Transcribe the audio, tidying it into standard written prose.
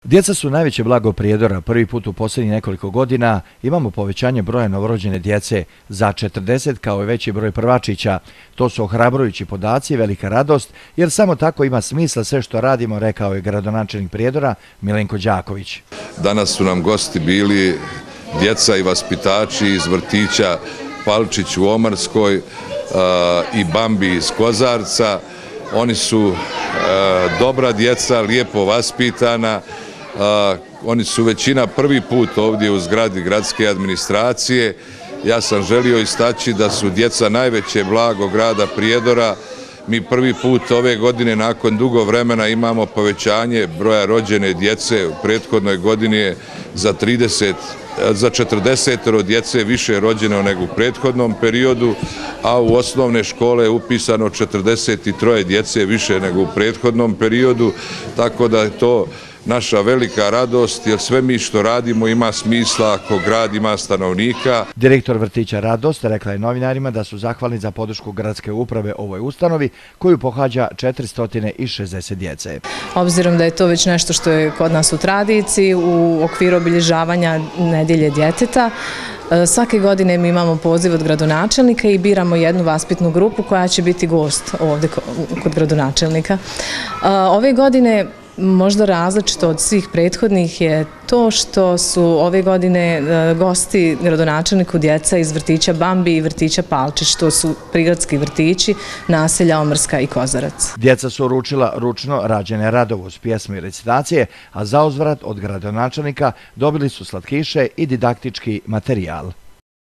Djeca su najveće blago Prijedora. Prvi put u posljednjih nekoliko godina imamo povećanje broja novorođene djece za 40 kao i veći broj prvačića. To su ohrabrujući podaci i velika radost, jer samo tako ima smisla sve što radimo, rekao je gradonačelnik Prijedora Milenko Đaković. Danas su nam gosti bili djeca i vaspitači iz vrtića Palčić u Omarskoj i Bambi iz Kozarca. Oni su dobra djeca, lijepo vaspitana. Oni su većina prvi put ovdje u zgradi gradske administracije. Ja sam želio istaći da su djeca najveće blago grada Prijedora. Mi prvi put ove godine nakon dugo vremena imamo povećanje broja rođene djece. U prethodnoj godini je za 40 djece više rođeno nego u prethodnom periodu, a u osnovne škole je upisano 43 djece više nego u prethodnom periodu, tako da je to naša velika radost, jer sve mi što radimo ima smisla ako grad ima stanovnika. Direktor vrtića Radost rekla je novinarima da su zahvalni za podršku gradske uprave ovoj ustanovi koju pohađa 460 djece. Obzirom da je to već nešto što je kod nas u tradiciji, u okviru obilježavanja nedjelje djeteta, svake godine mi imamo poziv od gradonačelnika i biramo jednu vaspitnu grupu koja će biti gost ovdje kod gradonačelnika. Ove godine možda različito od svih prethodnih je to što su ove godine gosti gradonačelniku djeca iz vrtića Bambi i vrtića Palčić, to su prigradski vrtići naselja Omarska i Kozarac. Djeca su uručila ručno rađene radove uz pjesme i recitacije, a zauzvrat od gradonačelnika dobili su slatkiše i didaktički materijal.